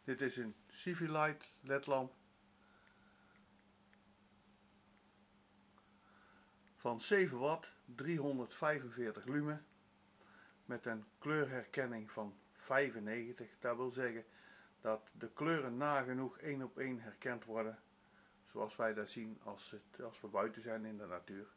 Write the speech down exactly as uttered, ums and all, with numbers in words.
Dit is een Civilight ledlamp van zeven watt, driehonderdvijfenveertig lumen met een kleurherkenning van vijfennegentig. Dat wil zeggen dat de kleuren nagenoeg één op één herkend worden zoals wij dat zien als, het, als we buiten zijn in de natuur.